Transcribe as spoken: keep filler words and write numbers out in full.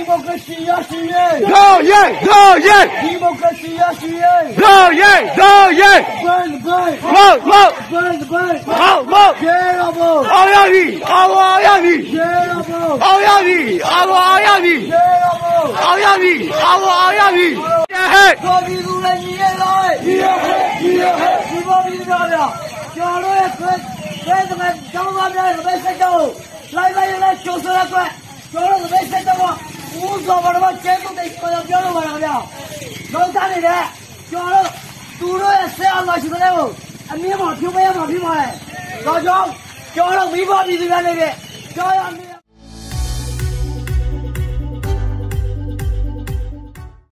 မိုကရေစီရရှိရေးတို့ရဲတို့ရဲဒီမိုကရေစီရရှိရေးတို့ရဲတို့ရဲဘယ်ဘယ်မဟုတ်မဟုတ်ဘယ်ဘယ်ဟုတ်မဟုတ်ရေရဘောအောင်ရပြီအောင်ရပြီရေရဘောအောင်ရပြီအောင်ရပြီရေရဘောအောင်ရပြီအောင်ရပြီဟဲ့တော်ပြီလူလည်းညီရဲ့လားညီရဲ့ညီရဲ့ဒီဘောပြီးတော့ဗျာကျော်တို့ရဲ့ခွဲခွဲတဲ့ကျောင်းသားများရဲ့ဘယ်စိတ်တော့လိုက်လိုက်လိုက်ကျော်စရကွကျော်တို့ဘယ်စိတ်တော့ဦးစောဘာလို့ကျဲတုတ်တဲ့ပြောပြောလို့ပါလားဗျာလုံးသားနေတဲ့ကျော်တို့သူတို့ရဲ့ဆရာမရှိတဲ့ကိုအမြင်မှာဖြိုးပေးရမှာဖြစ်ပါလေတော့ကျော်ကျော်တို့မိဘပြည်သူများနေတဲ့ကျော်ရ